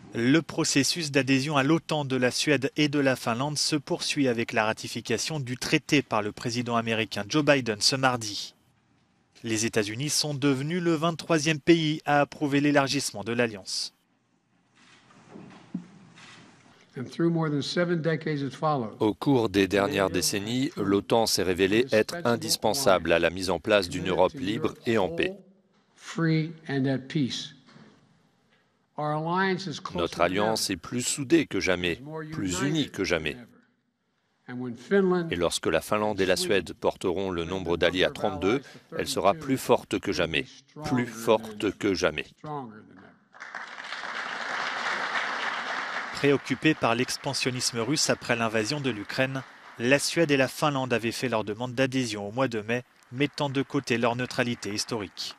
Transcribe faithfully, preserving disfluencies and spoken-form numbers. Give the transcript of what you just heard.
Le processus d'adhésion à l'OTAN de la Suède et de la Finlande se poursuit avec la ratification du traité par le président américain Joe Biden ce mardi. Les États-Unis sont devenus le vingt-troisième pays à approuver l'élargissement de l'Alliance. Au cours des dernières décennies, l'OTAN s'est révélée être indispensable à la mise en place d'une Europe libre et en paix. Notre alliance est plus soudée que jamais, plus unie que jamais. Et lorsque la Finlande et la Suède porteront le nombre d'alliés à trente-deux, elle sera plus forte que jamais, plus forte que jamais. Préoccupés par l'expansionnisme russe après l'invasion de l'Ukraine, la Suède et la Finlande avaient fait leur demande d'adhésion au mois de mai, mettant de côté leur neutralité historique.